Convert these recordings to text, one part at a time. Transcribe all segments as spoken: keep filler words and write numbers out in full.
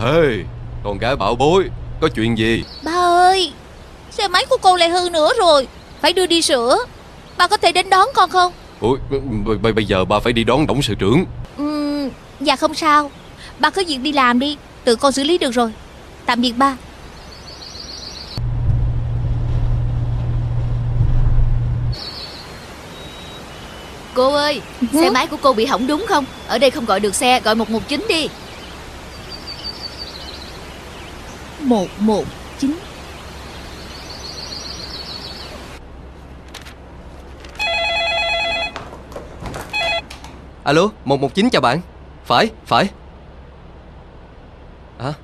Hey, con gái bảo bối, có chuyện gì? Ba ơi, xe máy của con lại hư nữa rồi, phải đưa đi sửa. Ba có thể đến đón con không? Ủa, b- bây giờ ba phải đi đón董sự trưởng. Uhm, dạ không sao. Ba cứ việc đi làm đi, tự con xử lý được rồi. Tạm biệt ba. Cô ơi, ừ? xe máy của cô bị hỏng đúng không? Ở đây không gọi được xe, gọi một một chín đi. Một một chín. Alo, một một chín chào bạn. Phải, phải. À,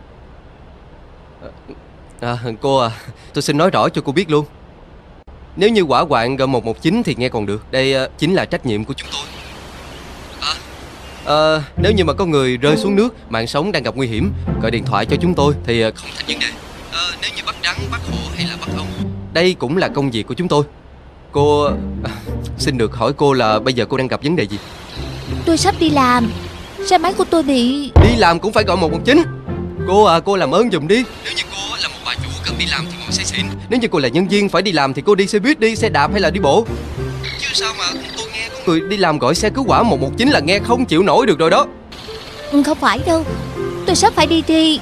à cô à, tôi xin nói rõ cho cô biết luôn. Nếu như hỏa hoạn gọi một một chín thì nghe còn được. Đây uh, chính là trách nhiệm của chúng tôi. À, à, nếu như mà có người rơi xuống nước, mạng sống đang gặp nguy hiểm, gọi điện thoại cho chúng tôi thì uh, không thành vấn đề. À, nếu như bắt rắn, bắt hổ hay là bắt ong, đây cũng là công việc của chúng tôi. Cô uh, xin được hỏi cô là bây giờ cô đang gặp vấn đề gì? Tôi sắp đi làm, xe máy của tôi bị... Đi làm cũng phải gọi một một chín. Cô à, cô làm ơn giùm đi. Nếu như cô là một bà chủ cần đi làm thì ngồi xe xịn. Nếu như cô là nhân viên phải đi làm thì cô đi xe buýt, đi xe đạp hay là đi bộ. Chứ sao mà tôi nghe có người đi làm gọi xe cứu hỏa một một chín là nghe không chịu nổi được rồi đó. Không phải đâu, tôi sắp phải đi thi.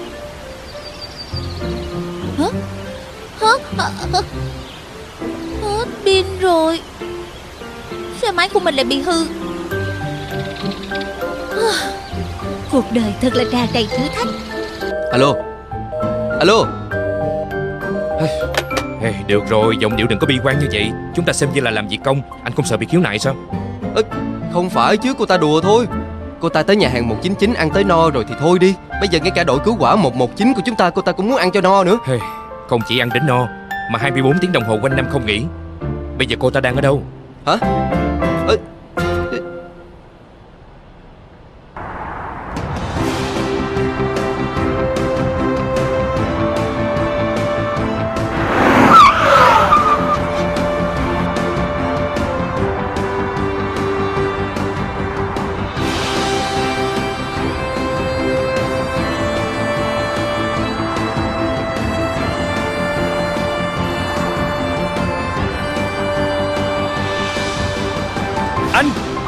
Hả? Hả? Hả? Hả? Hết pin rồi. Xe máy của mình lại bị hư. Cuộc đời thật là tràn đầy thử thách. Alo. Alo. Hey, được rồi, giọng điệu đừng có bi quan như vậy. Chúng ta xem như là làm việc công. Anh không sợ bị khiếu nại sao? Ê, không phải chứ, cô ta đùa thôi. Cô ta tới nhà hàng một chín chín ăn tới no rồi thì thôi đi. Bây giờ ngay cả đội cứu hỏa một một chín của chúng ta cô ta cũng muốn ăn cho no nữa. Hey, không chỉ ăn đến no mà hai mươi bốn tiếng đồng hồ quanh năm không nghỉ. Bây giờ cô ta đang ở đâu? Hả? Ê, Anh.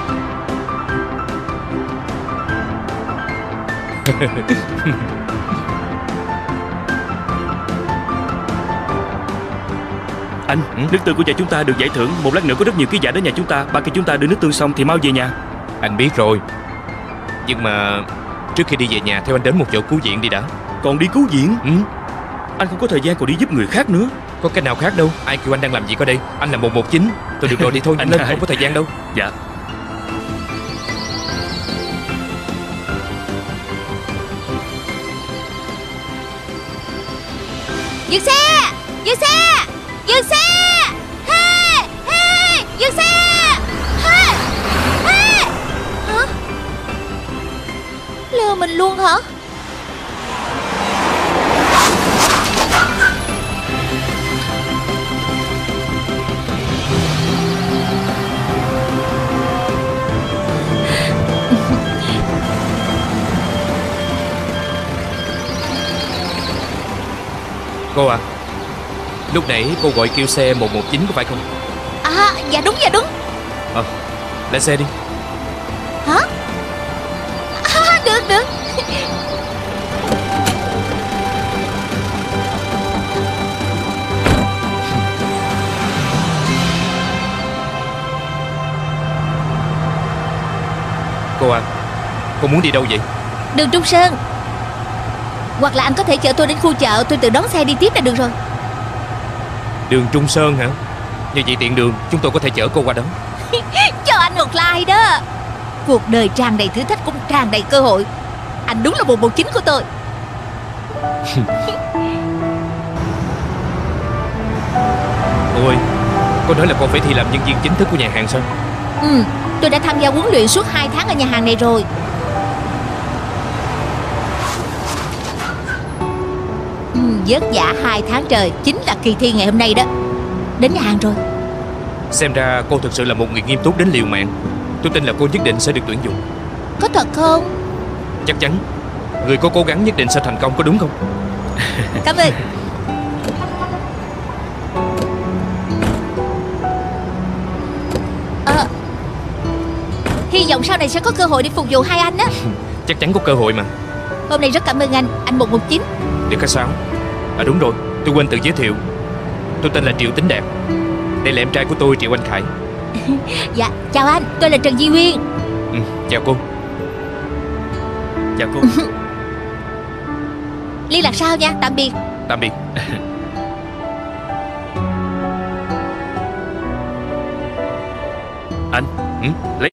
Anh, ừ? Nước tương của nhà chúng ta được giải thưởng. Một lát nữa có rất nhiều ký giả đến nhà chúng ta. Ba khi chúng ta đưa nước tương xong thì mau về nhà. Anh biết rồi. Nhưng mà trước khi đi về nhà, theo anh đến một chỗ cứu viện đi đã. Còn đi cứu viện? Ừ. Anh không có thời gian còn đi giúp người khác nữa. Có cách nào khác đâu. Ai kêu anh đang làm gì ở đây? Anh là một một chín. Tôi được rồi đi thôi. Anh lên, không có thời gian đâu. Dạ. Dừng xe! Dừng xe! Dừng xe! Hey! Hey! Dừng xe! Hey! Hey! Hả? Lừa mình luôn hả? Cô à, lúc nãy cô gọi kêu xe một một chín có phải không? À, dạ đúng, dạ đúng. Ờ, à, lên xe đi. Hả? À, được, được. Cô à, cô muốn đi đâu vậy? Đường Trung Sơn. Hoặc là anh có thể chở tôi đến khu chợ, tôi tự đón xe đi tiếp là được rồi. Đường Trung Sơn hả? Như vậy tiện đường, chúng tôi có thể chở cô qua đó. Cho anh một like đó. Cuộc đời tràn đầy thử thách cũng tràn đầy cơ hội. Anh đúng là một một chín của tôi. Cô ơi, cô nói là cô phải thi làm nhân viên chính thức của nhà hàng sao? Ừ, tôi đã tham gia huấn luyện suốt hai tháng ở nhà hàng này rồi. Ừ, vất vả hai tháng trời chính là kỳ thi ngày hôm nay đó. Đến nhà hàng rồi. Xem ra cô thực sự là một người nghiêm túc đến liều mạng. Tôi tin là cô nhất định sẽ được tuyển dụng. Có thật không? Chắc chắn. Người có cố gắng nhất định sẽ thành công, có đúng không? Cảm ơn. Ờ, hy vọng sau này sẽ có cơ hội để phục vụ hai anh á. Chắc chắn có cơ hội mà. Hôm nay rất cảm ơn anh, anh một một chín. Được cái sao? À đúng rồi, tôi quên tự giới thiệu. Tôi tên là Triệu Tính Đạt. Đây là em trai của tôi, Triệu Anh Khải. Dạ, chào anh, tôi là Trần Di Uyên. Ừ, chào cô. Chào cô. Liên lạc sau nha, tạm biệt. Tạm biệt. Anh, Ừ? lấy